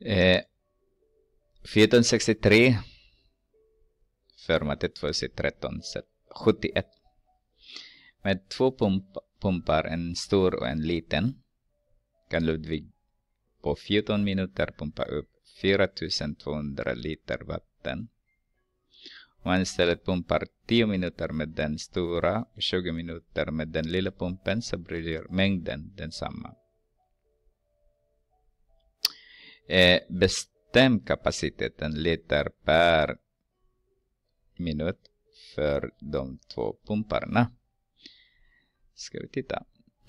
1463 format 2013 71 med 2 pumpar, en stor och en liten, kan Ludvig på 14 minuter pumpa upp 4200 liter vatten. Om han istället pumpar 10 minuter med den stora och 20 minuter med den lilla pumpen, så blir mängden densamma. Bestäm kapaciteten liter per minut för de 2 pumparna. Ska vi titta.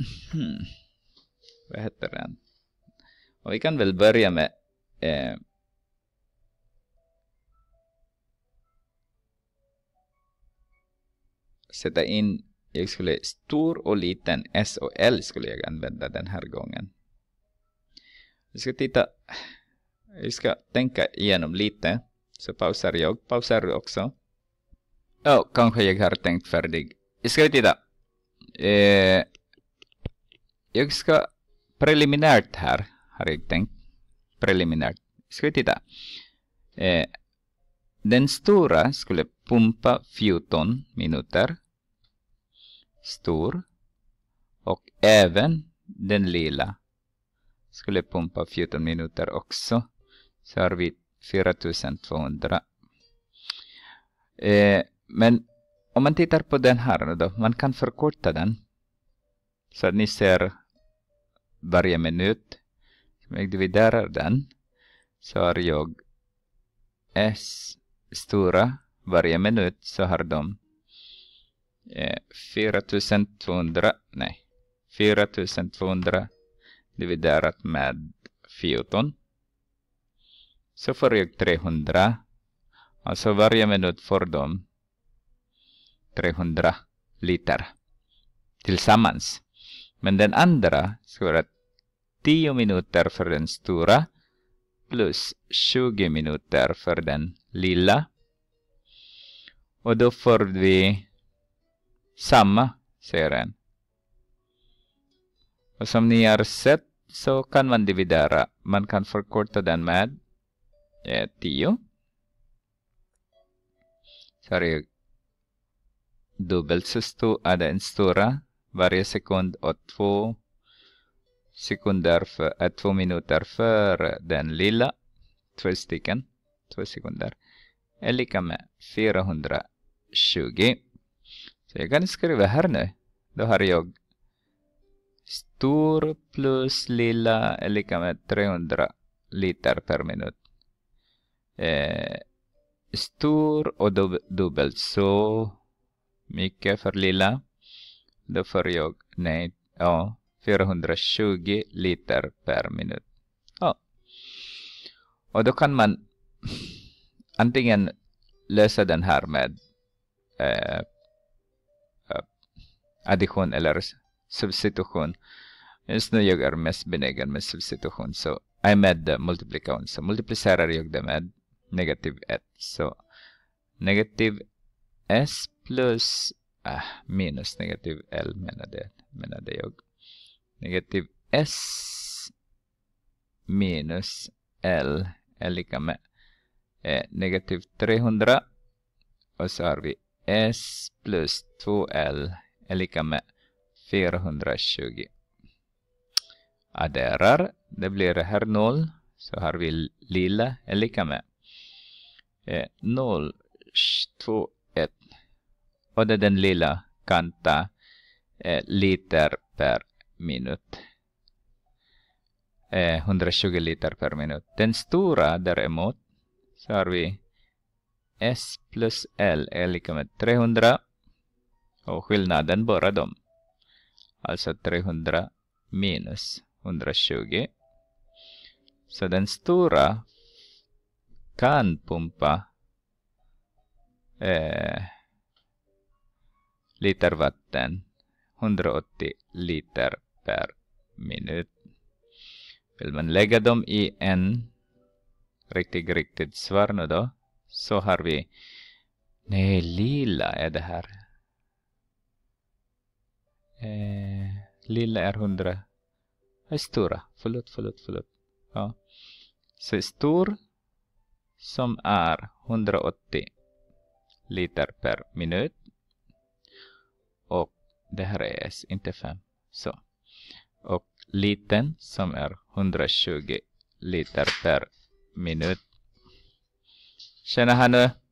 Vad heter den? Och vi kan väl börja med sätta in, jag skulle stor och liten S och L skulle jag använda den här gången. Vi ska titta, vi ska tänka igenom lite, så pausar jag. Pausar du också? Kanske jag har tänkt färdig. Ska vi titta. Jag ska preliminärt här, har jag tänkt. Preliminärt. Ska vi titta. Den stora skulle pumpa 14 minuter. Stor. Och även den lilla skulle pumpa 14 minuter också. Så har vi 4200. Men om man tittar på den här då, man kan förkorta den. Så att ni ser varje minut. Om jag dividerar den, så har jag S stora varje minut, så har de 4200 dividerat med 14. Så får jag 300. Alltså varje minut får de 300 liter tillsammans. Men den andra ska vara 10 minuter för den stora plus 20 minuter för den lilla. Och då får vi samma, säger den. Och som ni har sett så kan man dividera. Man kan förkorta den med 10. Så har jag dubbelt så stor, den stora varje sekund och 2 minuter för den lilla. 2 stycken. 2 sekunder. Är lika med 420. Så jag kan skriva här nu. Då har jag stor plus lilla är lika med 300 liter per minut. Stor och dubbelt så mycket för lilla. Då får jag 420 liter per minut. Och då kan man antingen lösa den här med addition eller substitution. Just nu jag är mest benägen med substitution, så med multiplikation. Så multiplicerar jag det med negativ 1. Så negativ S plus minus negativ L menade jag. Negativ S minus L är lika med negativ 300. Och så har vi S plus 2L är lika med 420. Adderar. Det blir här 0. Så har vi lilla är lika med 0, 2, 1. Och det den lilla kan ta liter per minut. 120 liter per minut. Den stora däremot, så har vi S plus L är lika med 300. Och skillnaden bara dem. Alltså 300 minus 120. Så den stora kan pumpa liter vatten 180 liter per minut. Vill man lägga dem i en riktigt svar nu då, så har vi lila är det här. Lilla är 100. Stora. Förlåt. Ja. Så stor som är 180 liter per minut. Och det här är S, inte 5. Så. Och liten som är 120 liter per minut. Känner här nu.